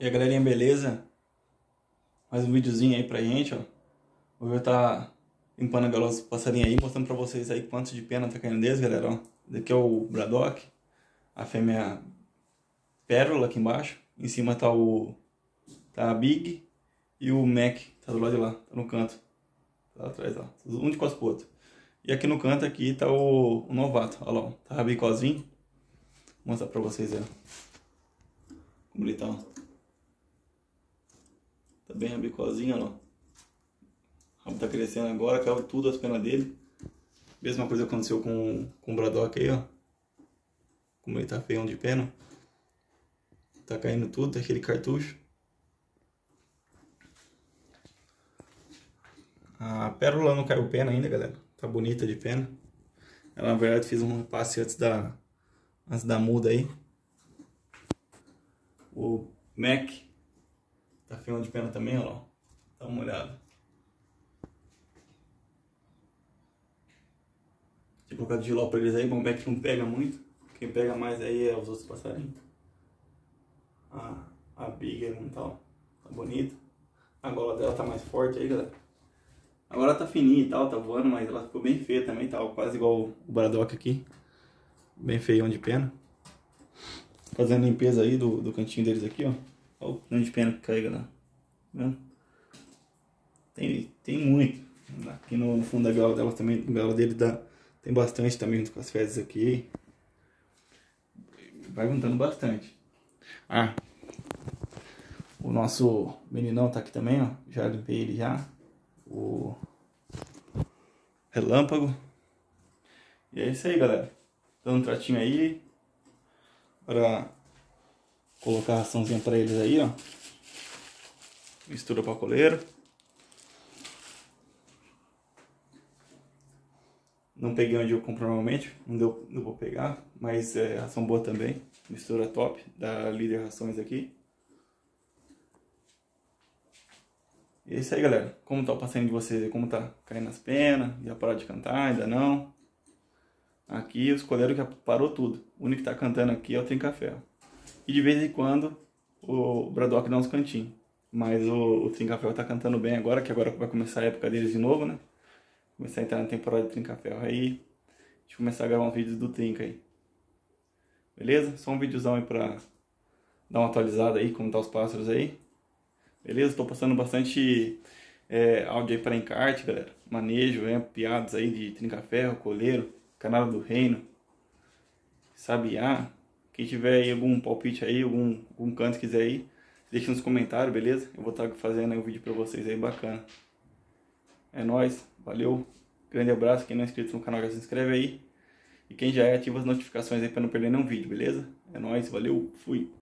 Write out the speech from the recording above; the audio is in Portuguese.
E aí, galerinha, beleza? Mais um videozinho aí pra gente, ó. Hoje eu estar limpando a gaiola dos passarinhos aí, mostrando pra vocês aí quantos de pena tá caindo deles, galera, ó. Esse aqui é o Braddock, a fêmea Pérola aqui embaixo. Em cima tá a Big e o Mac, tá do lado de lá, tá no canto. Tá lá atrás, ó. Um de costas pro outro. E aqui no canto aqui tá o novato, ó lá, ó. Tá rabicozinho. Vou mostrar pra vocês aí, ó. Como ele tá, ó. Tá bem rabicosinho, ó lá. O rabo tá crescendo agora, caiu tudo as penas dele. Mesma coisa aconteceu com o Braddock aí, ó. Como ele tá feião de pena. Tá caindo tudo, tá cheio de cartucho. A Pérola não caiu pena ainda, galera. Tá bonita de pena. Ela, na verdade, fez um passe antes da muda aí. O Mac tá feião de pena também, ó. Dá uma olhada. Tinha colocado giló pra eles aí, mas o Mac não pega muito. Quem pega mais aí é os outros passarinhos. A Big aí, tal. Tá bonita. A gola dela tá mais forte aí, galera. Agora tá fininha e tal, tá voando, mas ela ficou bem feia também, tá quase igual o Braddock aqui. Bem feião de pena. Fazendo limpeza aí do cantinho deles aqui, ó. Olha o tanto de pena que cai, galera. Tá vendo? Tem muito. Aqui no fundo da gaiola delas também, a gaiola dele tem bastante também junto com as fezes aqui. Vai juntando bastante. Ah, o nosso meninão tá aqui também, ó. Já limpei ele já. O relâmpago. E é isso aí, galera. Dando um tratinho aí. Para colocar a raçãozinha pra eles aí, ó. Mistura pra coleira. Não peguei onde eu compro normalmente. Não deu pra pegar. Mas é ração boa também. Mistura top da Líder Rações aqui. E é isso aí, galera. Como tá o passarinho de vocês aí? Como tá caindo as penas? Já parou de cantar? Ainda não? Aqui os coleiros já parou tudo. O único que tá cantando aqui é o Trinca-Ferro. E de vez em quando o Braddock dá uns cantinhos. Mas o Trinca-Ferro tá cantando bem agora, que agora vai começar a época deles de novo, né? Começar a entrar na temporada de Trinca-Ferro aí. Deixa eu começar a gravar uns vídeos do Trinca aí. Beleza? Só um videozão aí pra dar uma atualizada aí, como tá os pássaros aí. Beleza? Tô postando bastante áudio aí para encarte, galera. Manejo, piadas aí de Trinca-Ferro, coleiro, canada do reino, sabiá. Quem tiver aí algum palpite aí, algum canto quiser aí, deixa nos comentários, beleza? Eu vou estar fazendo aí um vídeo pra vocês aí bacana. É nóis, valeu, grande abraço. Quem não é inscrito no canal já se inscreve aí. E quem já é, ativa as notificações aí pra não perder nenhum vídeo, beleza? É nóis, valeu, fui!